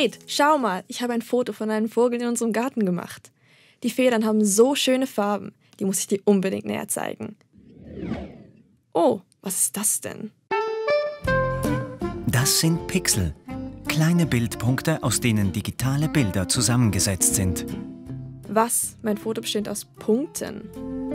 Fred, schau mal, ich habe ein Foto von einem Vogel in unserem Garten gemacht. Die Federn haben so schöne Farben, die muss ich dir unbedingt näher zeigen. Oh, was ist das denn? Das sind Pixel, kleine Bildpunkte, aus denen digitale Bilder zusammengesetzt sind. Was? Mein Foto besteht aus Punkten?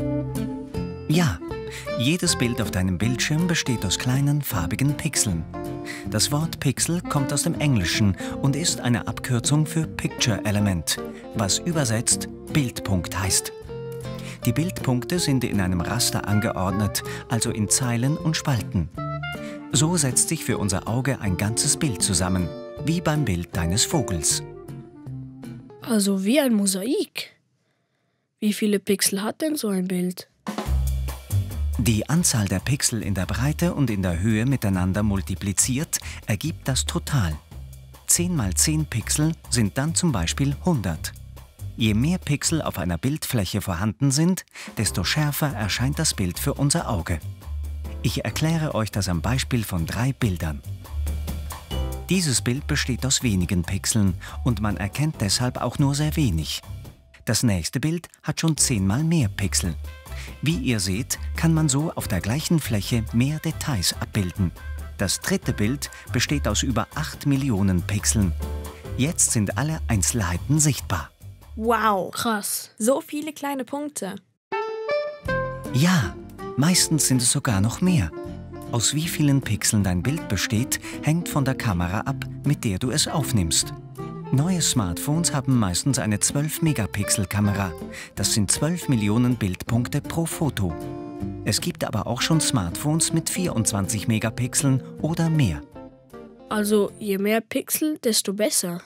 Ja, jedes Bild auf deinem Bildschirm besteht aus kleinen, farbigen Pixeln. Das Wort Pixel kommt aus dem Englischen und ist eine Abkürzung für Picture Element, was übersetzt Bildpunkt heißt. Die Bildpunkte sind in einem Raster angeordnet, also in Zeilen und Spalten. So setzt sich für unser Auge ein ganzes Bild zusammen, wie beim Bild deines Vogels. Also wie ein Mosaik. Wie viele Pixel hat denn so ein Bild? Die Anzahl der Pixel in der Breite und in der Höhe miteinander multipliziert, ergibt das Total. 10 mal 10 Pixel sind dann zum Beispiel 100. Je mehr Pixel auf einer Bildfläche vorhanden sind, desto schärfer erscheint das Bild für unser Auge. Ich erkläre euch das am Beispiel von 3 Bildern. Dieses Bild besteht aus wenigen Pixeln und man erkennt deshalb auch nur sehr wenig. Das nächste Bild hat schon 10 mal mehr Pixel. Wie ihr seht, kann man so auf der gleichen Fläche mehr Details abbilden. Das dritte Bild besteht aus über 8 Millionen Pixeln. Jetzt sind alle Einzelheiten sichtbar. Wow, Krass. so viele kleine Punkte. Ja, meistens sind es sogar noch mehr. Aus wie vielen Pixeln dein Bild besteht, hängt von der Kamera ab, mit der du es aufnimmst. Neue Smartphones haben meistens eine 12-Megapixel-Kamera. Das sind 12 Millionen Bildpunkte pro Foto. Es gibt aber auch schon Smartphones mit 24 Megapixeln oder mehr. Also je mehr Pixel, desto besser.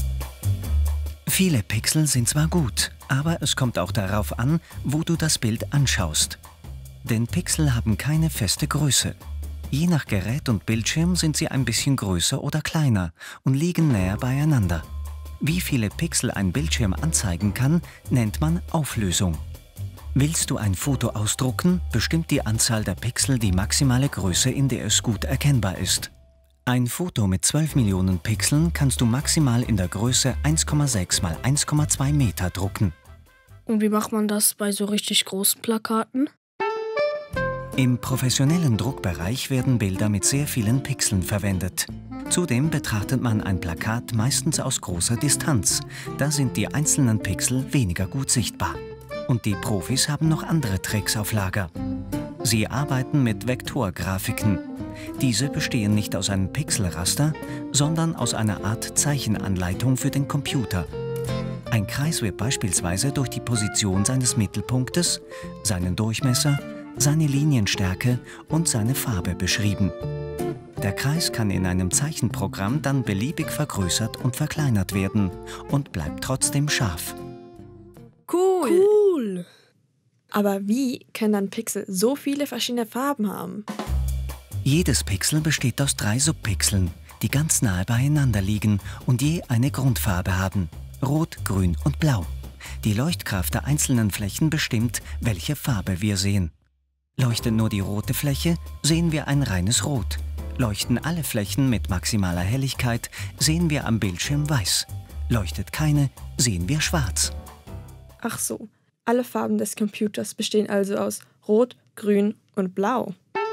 Viele Pixel sind zwar gut, aber es kommt auch darauf an, wo du das Bild anschaust. Denn Pixel haben keine feste Größe. Je nach Gerät und Bildschirm sind sie ein bisschen größer oder kleiner und liegen näher beieinander. Wie viele Pixel ein Bildschirm anzeigen kann, nennt man Auflösung. Willst du ein Foto ausdrucken, bestimmt die Anzahl der Pixel die maximale Größe, in der es gut erkennbar ist. Ein Foto mit 12 Millionen Pixeln kannst du maximal in der Größe 1,6 x 1,2 Meter drucken. Und wie macht man das bei so richtig großen Plakaten? Im professionellen Druckbereich werden Bilder mit sehr vielen Pixeln verwendet. Zudem betrachtet man ein Plakat meistens aus großer Distanz. Da sind die einzelnen Pixel weniger gut sichtbar. Und die Profis haben noch andere Tricks auf Lager. Sie arbeiten mit Vektorgrafiken. Diese bestehen nicht aus einem Pixelraster, sondern aus einer Art Zeichenanleitung für den Computer. Ein Kreis wird beispielsweise durch die Position seines Mittelpunktes, seinen Durchmesser, seine Linienstärke und seine Farbe beschrieben. Der Kreis kann in einem Zeichenprogramm dann beliebig vergrößert und verkleinert werden und bleibt trotzdem scharf. Cool. Cool. Aber wie können dann Pixel so viele verschiedene Farben haben? Jedes Pixel besteht aus 3 Subpixeln, die ganz nahe beieinander liegen und je eine Grundfarbe haben: Rot, Grün und Blau. Die Leuchtkraft der einzelnen Flächen bestimmt, welche Farbe wir sehen. Leuchtet nur die rote Fläche, sehen wir ein reines Rot. Leuchten alle Flächen mit maximaler Helligkeit, sehen wir am Bildschirm weiß. Leuchtet keine, sehen wir schwarz. Ach so, alle Farben des Computers bestehen also aus Rot, Grün und Blau.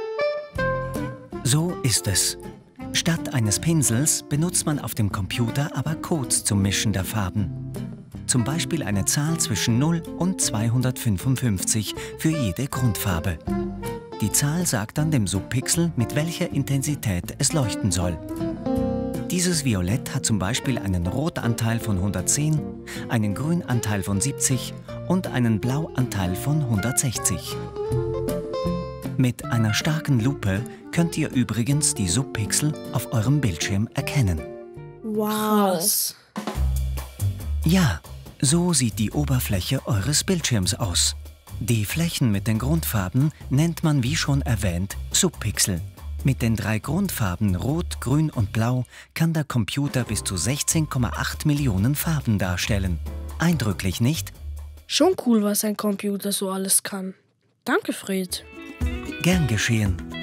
So ist es. Statt eines Pinsels benutzt man auf dem Computer aber Codes zum Mischen der Farben. Zum Beispiel eine Zahl zwischen 0 und 255 für jede Grundfarbe. Die Zahl sagt dann dem Subpixel, mit welcher Intensität es leuchten soll. Dieses Violett hat zum Beispiel einen Rotanteil von 110, einen Grünanteil von 70 und einen Blauanteil von 160. Mit einer starken Lupe könnt ihr übrigens die Subpixel auf eurem Bildschirm erkennen. Wow. Krass. Ja, so sieht die Oberfläche eures Bildschirms aus. Die Flächen mit den Grundfarben nennt man, wie schon erwähnt, Subpixel. Mit den 3 Grundfarben Rot, Grün und Blau kann der Computer bis zu 16,8 Millionen Farben darstellen. Eindrücklich, nicht? Schon cool, was ein Computer so alles kann. Danke, Fred. Gern geschehen.